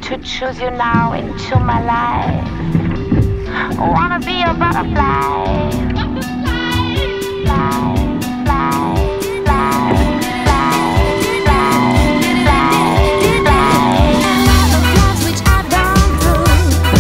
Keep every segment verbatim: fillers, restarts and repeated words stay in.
to choose you now into my life. Wanna be a butterfly. Fly, fly, fly, fly, fly, fly, fly. The flaws which I've gone through,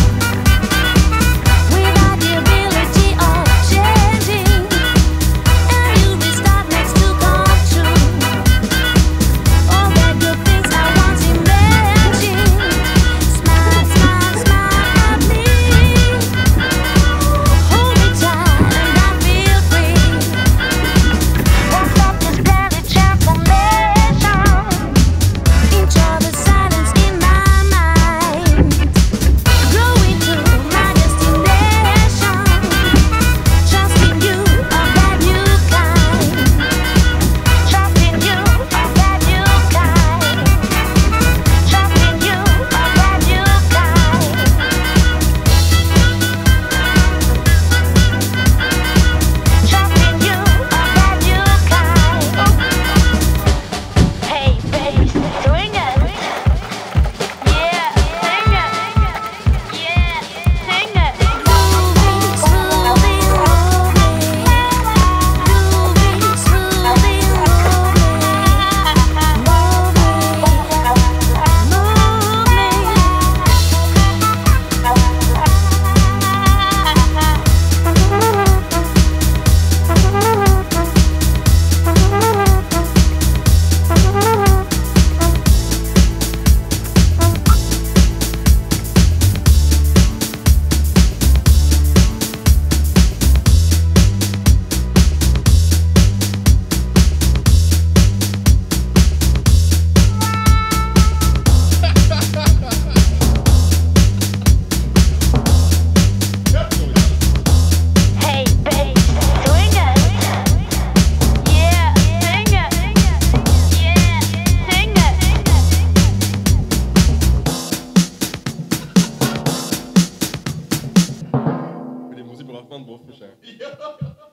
without the ability of changing, and you restart next to come true. All the good things I once imagined. Smile, smile, smile at me. Hold me tight and I feel free. Won't stop this planet transformation. Enjoy the silence in my mind. Growing to my destination. Trusting you of that new kind. Trusting you of that new kind. Trusting you of that new kind. Trusting you of that new kind. Hey, babe, swing it. Yeah, sing it. Yeah, sing it. Moving, smoothing, moving. Moving, smoothing, Hey, babe, swing it. Yeah, sing it. Yeah, sing it. Für die Musik braucht man einen Wurf wahrscheinlich.